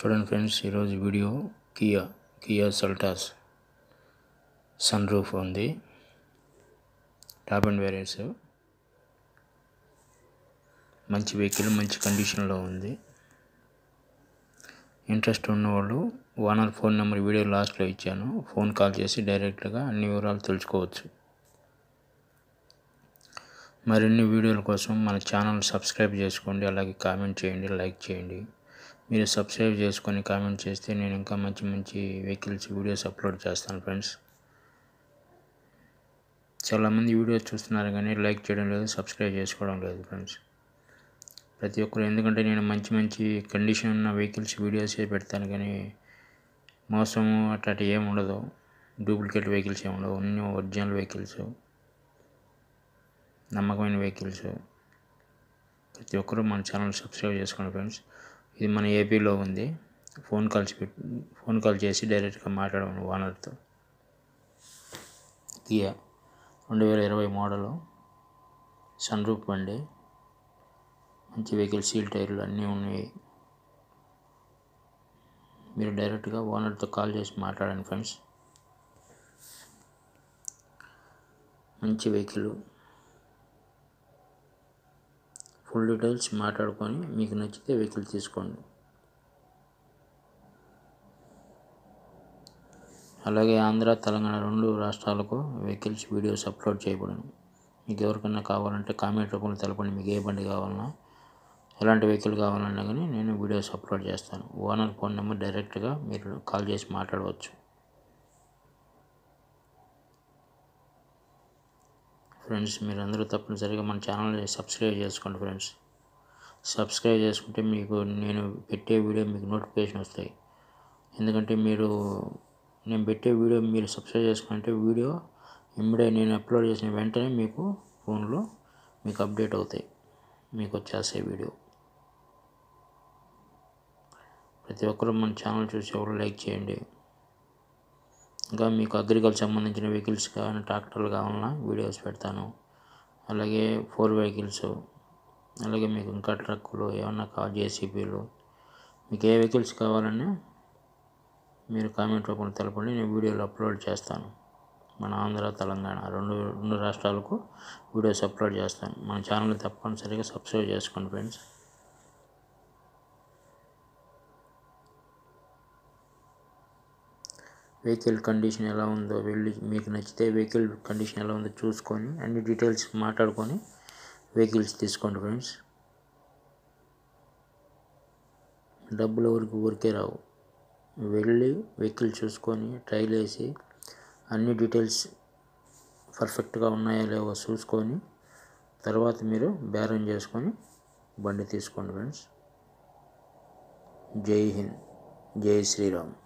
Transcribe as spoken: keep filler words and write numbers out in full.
చూడండి ఫ్రెండ్స్, ఈరోజు video Kia Kia Seltos sun roof ఉంది. టాప్ అండ్ వేరియర్స్ మంచి వెహికల్, మంచి కండిషన్లో ఉంది. ఇంట్రెస్ట్ ఉన్నవాళ్ళు ఓనర్ ఫోన్ నెంబర్ వీడియో లాస్ట్లో ఇచ్చాను. ఫోన్ కాల్ చేసి డైరెక్ట్గా అన్ని వివరాలు తెలుసుకోవచ్చు. మరిన్ని వీడియోల కోసం మన ఛానల్ సబ్స్క్రైబ్ చేసుకోండి. అలాగే కామెంట్ చేయండి, లైక్ చేయండి. మీరు సబ్స్క్రైబ్ చేసుకొని కామెంట్ చేస్తే నేను ఇంకా మంచి మంచి వెహికల్స్ వీడియోస్ అప్లోడ్ చేస్తాను ఫ్రెండ్స్. చాలామంది వీడియోస్ చూస్తున్నారు కానీ లైక్ చేయడం లేదు, సబ్స్క్రైబ్ చేసుకోవడం లేదు ఫ్రెండ్స్. ప్రతి ఒక్కరు, ఎందుకంటే నేను మంచి మంచి కండిషన్ ఉన్న వెహికల్స్ వీడియోసే పెడతాను కానీ మోసము అట్లాంటి ఏమి ఉండదు. డూప్లికేట్ వెహికల్స్ ఏమి ఉండవు. అన్నీ ఒరిజినల్ వెహికల్స్, నమ్మకమైన వెహికల్స్. ప్రతి ఒక్కరూ మన ఛానల్ సబ్స్క్రైబ్ చేసుకోండి ఫ్రెండ్స్. ఇది మన ఏపీలో ఉంది. ఫోన్ కాల్స్ పెట్టి ఫోన్ కాల్ చేసి డైరెక్ట్గా మాట్లాడమని ఓనర్తో. కియా రెండు వేల ఇరవై మోడలు, సన్ రూఫ్ బండి, మంచి వెహికల్, సీల్ టైర్లు అన్నీ ఉన్నాయి. మీరు డైరెక్ట్గా ఓనర్తో కాల్ చేసి మాట్లాడండి ఫ్రెండ్స్. మంచి వెహికల్, ఫుల్ డీటెయిల్స్ మాట్లాడుకొని మీకు నచ్చితే వెహికల్ తీసుకోండి. అలాగే ఆంధ్ర, తెలంగాణ రెండు రాష్ట్రాలకు వెహికల్స్ వీడియోస్ అప్లోడ్ చేయబడను. మీకు ఎవరికైనా కావాలంటే కామెంట్ రూపంలో తెలపండి. మీకు ఏ బండి కావాలన్నా, ఎలాంటి వెహికల్ కావాలన్నా కానీ నేను వీడియోస్ అప్లోడ్ చేస్తాను. ఓనర్ ఫోన్ నెంబర్ డైరెక్ట్గా మీరు కాల్ చేసి మాట్లాడవచ్చు. ఫ్రెండ్స్, మీరందరూ తప్పనిసరిగా మన ఛానల్ని సబ్స్క్రైబ్ చేసుకోండి ఫ్రెండ్స్. సబ్స్క్రైబ్ చేసుకుంటే మీకు నేను పెట్టే వీడియో మీకు నోటిఫికేషన్ వస్తాయి. ఎందుకంటే మీరు నేను పెట్టే వీడియో మీరు సబ్స్క్రైబ్ చేసుకుంటే వీడియో ఇమ్మీడియట్ నేను అప్లోడ్ చేసిన వెంటనే మీకు ఫోన్లో మీకు అప్డేట్ అవుతాయి, మీకు వచ్చేస్తాయి వీడియో. ప్రతి ఒక్కరూ మన ఛానల్ చూసి ఎవరు లైక్ చేయండి. ఇంకా మీకు అగ్రికల్చర్ సంబంధించిన వెహికల్స్ కావాలన్నా, ట్రాక్టర్లు కావాలన్నా వీడియోస్ పెడతాను. అలాగే ఫోర్ వెహికల్స్, అలాగే మీకు ఇంకా ట్రక్కులు ఏమన్నా కావాలి, జేసీబీలు, మీకు ఏ వెహికల్స్ కావాలన్నా మీరు కామెంట్ రూపంలో తెలపండి. నేను వీడియోలు అప్లోడ్ చేస్తాను. మన ఆంధ్ర, తెలంగాణ రెండు రెండు రాష్ట్రాలకు వీడియోస్ అప్లోడ్ చేస్తాను. మన ఛానల్ని తప్పనిసరిగా సబ్స్క్రైబ్ చేసుకోండి ఫ్రెండ్స్. వెహికల్ కండిషన్ ఎలా ఉందో వెళ్ళి మీకు నచ్చితే వెహికల్ కండిషన్ ఎలా ఉందో చూసుకొని అన్ని డీటెయిల్స్ మాట్లాడుకొని వెహికల్స్ తీసుకోండి ఫ్రెండ్స్. డబ్బులు ఊరికి ఊరికే రావు. వెళ్ళి వెహికల్ చూసుకొని ట్రైల్ వేసి అన్ని డీటెయిల్స్ పర్ఫెక్ట్గా ఉన్నాయో లేవో చూసుకొని తర్వాత మీరు బేరం చేసుకొని బండి తీసుకోండి ఫ్రెండ్స్. జై హింద్, జై శ్రీరామ్.